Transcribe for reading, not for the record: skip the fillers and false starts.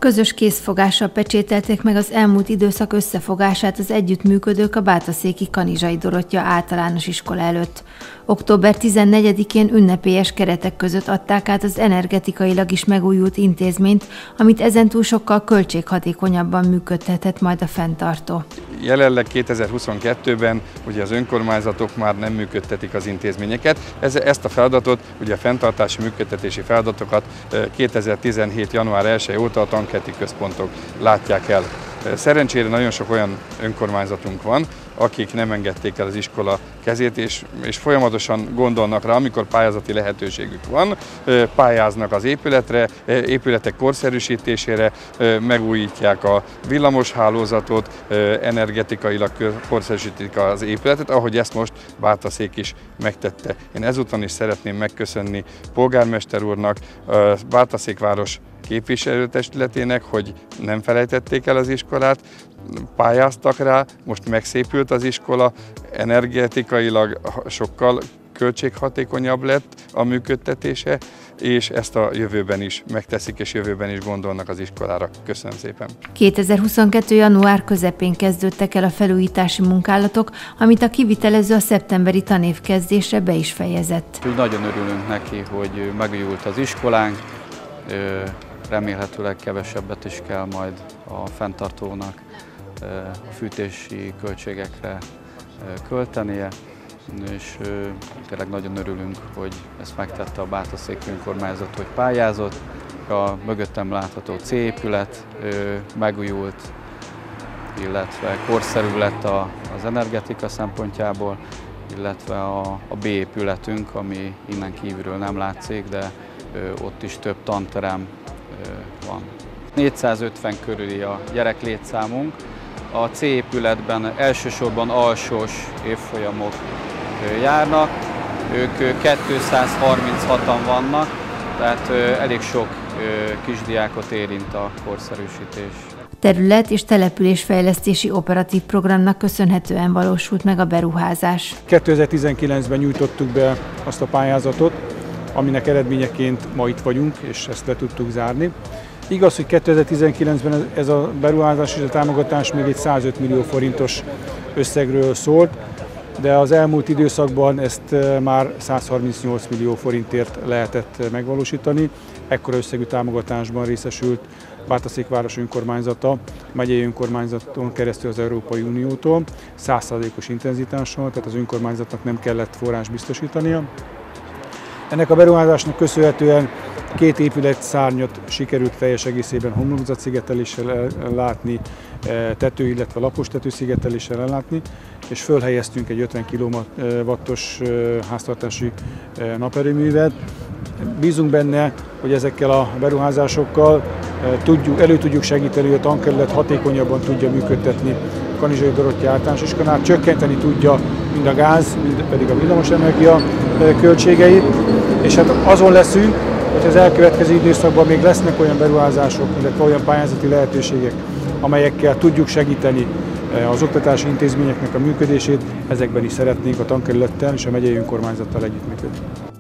Közös készfogással pecsételték meg az elmúlt időszak összefogását az együttműködők a Bátaszéki Kanizsai Dorottya általános iskola előtt. Október 14-én ünnepélyes keretek között adták át az energetikailag is megújult intézményt, amit ezentúl sokkal költséghatékonyabban működtethet majd a fenntartó. Jelenleg 2022-ben ugye az önkormányzatok már nem működtetik az intézményeket. Ezt a feladatot, ugye a fenntartási működtetési feladatokat 2017. január 1 óta a tankerti központok látják el. Szerencsére nagyon sok olyan önkormányzatunk van, akik nem engedték el az iskola kezét, és folyamatosan gondolnak rá, amikor pályázati lehetőségük van, pályáznak az épületek korszerűsítésére, megújítják a villamoshálózatot, energetikailag korszerűsítik az épületet, ahogy ezt most Bátaszék is megtette. Én ezúton is szeretném megköszönni polgármester úrnak, Bátaszék város képviselőtestületének, hogy nem felejtették el az iskolát, pályáztak rá, most megszépült az iskola, energetikailag sokkal költséghatékonyabb lett a működtetése, és ezt a jövőben is megteszik, és jövőben is gondolnak az iskolára. Köszönöm szépen! 2022. január közepén kezdődtek el a felújítási munkálatok, amit a kivitelező a szeptemberi tanév kezdésre be is fejezett. Nagyon örülünk neki, hogy megújult az iskolánk, remélhetőleg kevesebbet is kell majd a fenntartónak a fűtési költségekre költenie, és tényleg nagyon örülünk, hogy ezt megtette a Bátaszéki önkormányzat, hogy pályázott. A mögöttem látható C épület megújult, illetve korszerű lett az energetika szempontjából, illetve a B épületünk, ami innen kívülről nem látszik, de ott is több tanterem van. 450 körüli a gyereklétszámunk. A C épületben elsősorban alsós évfolyamok járnak, ők 236-an vannak, tehát elég sok kisdiákot érint a korszerűsítés. Terület- és településfejlesztési operatív programnak köszönhetően valósult meg a beruházás. 2019-ben nyújtottuk be azt a pályázatot, aminek eredményeként ma itt vagyunk, és ezt le tudtuk zárni. Igaz, hogy 2019-ben ez a beruházás és a támogatás még egy 105 millió forintos összegről szólt, de az elmúlt időszakban ezt már 138 millió forintért lehetett megvalósítani. Ekkora összegű támogatásban részesült Bátaszék város önkormányzata, megyei önkormányzaton keresztül az Európai Uniótól, 100%-os intenzitással, tehát az önkormányzatnak nem kellett forrás biztosítania. Ennek a beruházásnak köszönhetően 2 épületszárnyat sikerült teljes egészében homlokzatszigeteléssel ellátni, tető, illetve lapos tetőszigeteléssel ellátni, és fölhelyeztünk egy 50 kW-os háztartási naperőművet. Bízunk benne, hogy ezekkel a beruházásokkal elő tudjuk segíteni, hogy a tankerület hatékonyabban tudja működtetni a Kanizsai Dorottya általános iskolát, csökkenteni tudja mind a gáz, mind pedig a villamosenergia költségeit, és hát azon leszünk, hogy az elkövetkező időszakban még lesznek olyan beruházások, illetve olyan pályázati lehetőségek, amelyekkel tudjuk segíteni az oktatási intézményeknek a működését, ezekben is szeretnénk a tankerülettel és a megyei önkormányzattal együttműködni.